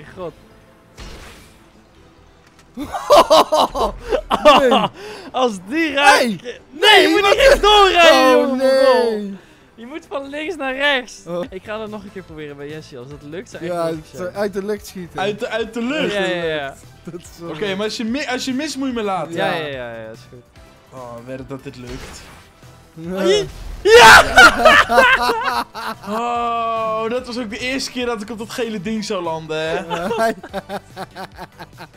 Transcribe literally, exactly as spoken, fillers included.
mijn god. Nee. Als die raakt... Hey. Nee, Nee, je moet wat niet recht doorrijden, Oh jongen. nee. Je moet van links naar rechts. Oh. Ik ga dat nog een keer proberen bij Jesse. Als dat lukt, zou ik Ja, echt het- leuk zijn. uit de lucht schieten. Uit de, uit de lucht. Ja, ja, ja. Dat is zo Oké, maar als je, mi als je mist moet je me laten. Ja, ja, ja, ja, is goed. Oh, werk dat dit lukt. Nee. Oh, dat was ook de eerste keer dat ik op dat gele ding zou landen, hè.